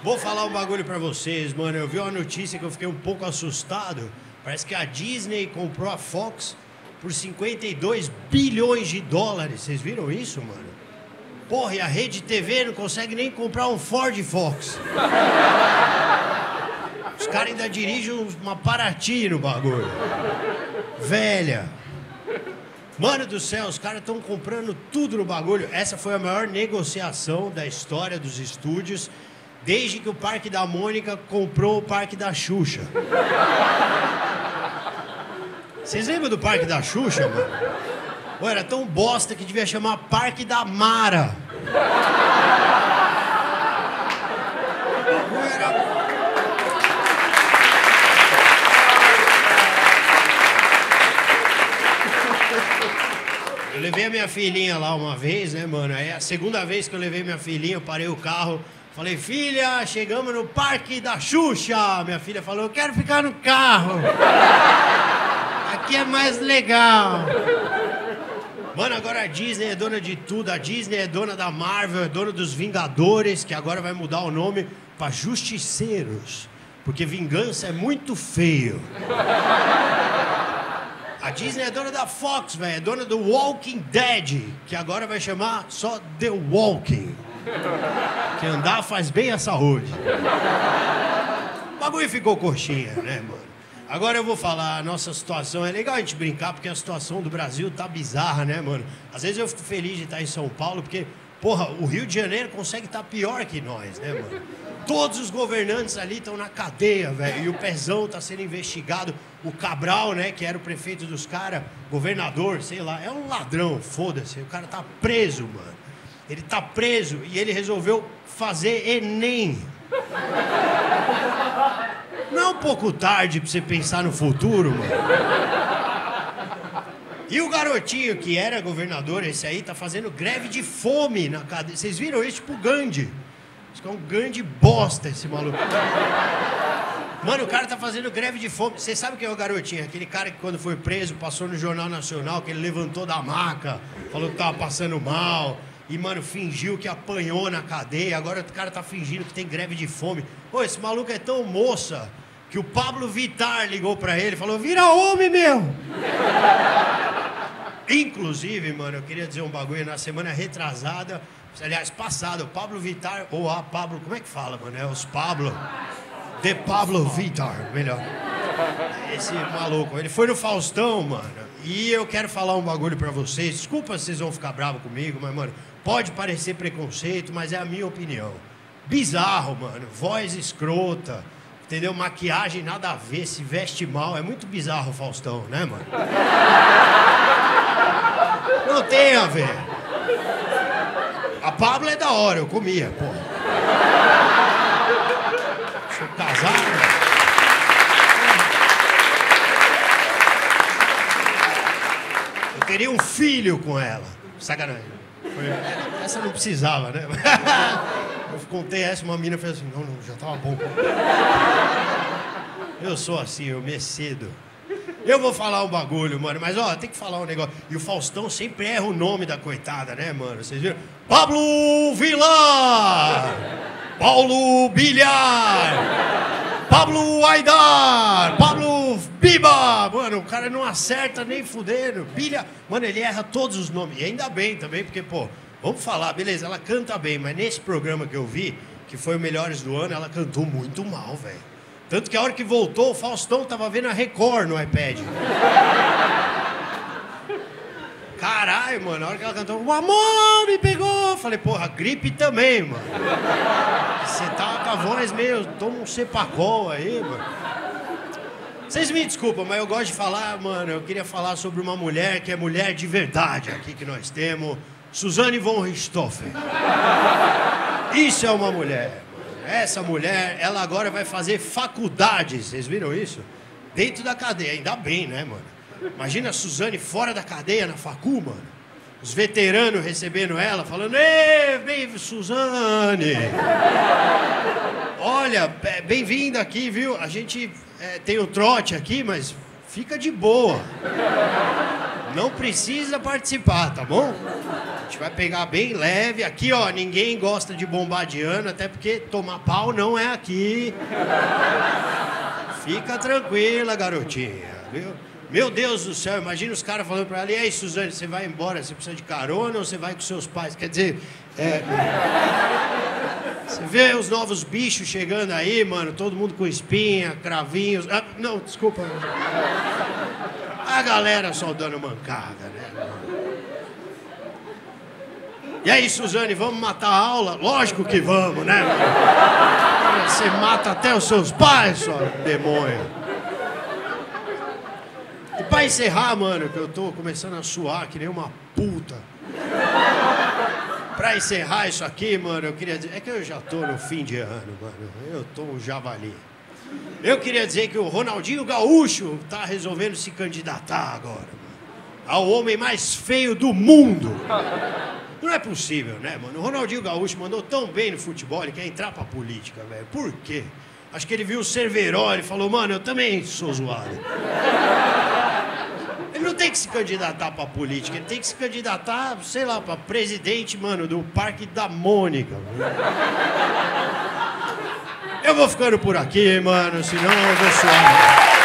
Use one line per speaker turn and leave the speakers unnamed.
Vou falar um bagulho pra vocês, mano. Eu vi uma notícia que eu fiquei um pouco assustado. Parece que a Disney comprou a Fox por 52 bilhões de dólares. Vocês viram isso, mano? Porra, e a Rede TV não consegue nem comprar um Ford Fox. Os caras ainda dirigem uma Paraty no bagulho. Velha. Mano do céu, os caras estão comprando tudo no bagulho. Essa foi a maior negociação da história dos estúdios desde que o Parque da Mônica comprou o Parque da Xuxa. Vocês lembram do Parque da Xuxa, mano? Pô, era tão bosta que devia chamar Parque da Mara. Eu levei a minha filhinha lá uma vez, né, mano? Aí a segunda vez que eu levei minha filhinha, eu parei o carro, falei, filha, chegamos no Parque da Xuxa. Minha filha falou, eu quero ficar no carro. Aqui é mais legal. Mano, agora a Disney é dona de tudo. A Disney é dona da Marvel, é dona dos Vingadores, que agora vai mudar o nome pra Justiceiros. Porque vingança é muito feio. A Disney é dona da Fox, velho. É dona do Walking Dead, que agora vai chamar só The Walking. Que andar faz bem à saúde. O bagulho ficou coxinha, né, mano? Agora eu vou falar, a nossa situação, é legal a gente brincar, porque a situação do Brasil tá bizarra, né, mano? Às vezes eu fico feliz de estar em São Paulo, porque, porra, o Rio de Janeiro consegue estar pior que nós, né, mano? Todos os governantes ali estão na cadeia, velho, e o Pezão tá sendo investigado. O Cabral, né, que era o prefeito dos caras, governador, sei lá, é um ladrão, foda-se, o cara tá preso, mano. Ele tá preso e ele resolveu fazer Enem. Não é um pouco tarde pra você pensar no futuro, mano? E o garotinho que era governador, esse aí, tá fazendo greve de fome na cadeia. Vocês viram isso? Tipo o Gandhi. Acho que é um grande bosta esse maluco. Mano, o cara tá fazendo greve de fome. Você sabe quem é o garotinho? Aquele cara que quando foi preso, passou no Jornal Nacional, que ele levantou da maca, falou que tava passando mal. E, mano, fingiu que apanhou na cadeia. Agora o cara tá fingindo que tem greve de fome. Pô, esse maluco é tão moça que o Pablo Vittar ligou pra ele e falou, vira homem, meu! Inclusive, mano, eu queria dizer um bagulho. Na semana retrasada, aliás, passada, o Pablo Vittar, ou a Pablo, como é que fala, mano? É os Pablo. De Pablo Vittar, melhor. Esse maluco, ele foi no Faustão, mano. E eu quero falar um bagulho pra vocês. Desculpa se vocês vão ficar bravos comigo, mas, mano, pode parecer preconceito, mas é a minha opinião. Bizarro, mano. Voz escrota, entendeu? Maquiagem nada a ver, se veste mal. É muito bizarro o Faustão, né, mano? Não tem a ver. A Pablo é da hora, eu comia, porra. Sou casado. Eu teria um filho com ela. Sacanagem. Essa não precisava, né? Eu contei essa, uma mina fez assim, não, já tava bom. Eu sou assim, eu me excedo. Eu vou falar um bagulho, mano, mas ó, tem que falar um negócio. E o Faustão sempre erra o nome da coitada, né, mano? Vocês viram? Pablo Vilar! Paulo Bilhar! Pablo Aidar! Pablo Biba! Mano, o cara não acerta nem fudendo. Bilha... Mano, ele erra todos os nomes. E ainda bem também, porque, pô, vamos falar, beleza, ela canta bem, mas nesse programa que eu vi, que foi o Melhores do Ano, ela cantou muito mal, velho. Tanto que a hora que voltou, o Faustão tava vendo a Record no iPad. Caralho, mano, a hora que ela cantou, o amor me pegou. Falei, porra, gripe também, mano. Você tá com a voz meio, toma um Cepacol aí, mano. Vocês me desculpam, mas eu gosto de falar, mano, eu queria falar sobre uma mulher que é mulher de verdade aqui que nós temos. Suzane von Richthofen. Isso é uma mulher. Essa mulher, ela agora vai fazer faculdade, vocês viram isso? Dentro da cadeia, ainda bem, né, mano? Imagina a Suzane fora da cadeia, na facu, mano. Os veteranos recebendo ela, falando, ei, bem, Suzane. Olha, bem-vinda aqui, viu? A gente tem o trote aqui, mas fica de boa. Não precisa participar, tá bom? gente vai pegar bem leve. Aqui, ó, ninguém gosta de bombadiano, até porque tomar pau não é aqui. Fica tranquila, garotinha, viu? Meu Deus do céu, imagina os caras falando pra ela: e aí, Suzane, você vai embora, você precisa de carona ou você vai com seus pais? Quer dizer, você vê os novos bichos chegando aí, mano, todo mundo com espinha, cravinhos... Ah, não, desculpa. A galera só dando mancada, né? E aí, Suzane, vamos matar a aula? Lógico que vamos, né? Você mata até os seus pais, sua demônio. E pra encerrar, mano, que eu tô começando a suar que nem uma puta. Pra encerrar isso aqui, mano, eu queria dizer... É que eu já tô no fim de ano, mano. Eu tô um javali. Eu queria dizer que o Ronaldinho Gaúcho tá resolvendo se candidatar agora, mano, ao homem mais feio do mundo. Não é possível, né, mano? O Ronaldinho Gaúcho mandou tão bem no futebol, ele quer entrar pra política, velho. Por quê? Acho que ele viu o Cerveró e falou: mano, eu também sou zoado. Ele não tem que se candidatar pra política, ele tem que se candidatar, sei lá, pra presidente, mano, do Parque da Mônica. Eu vou ficando por aqui, mano, senão eu vou suar.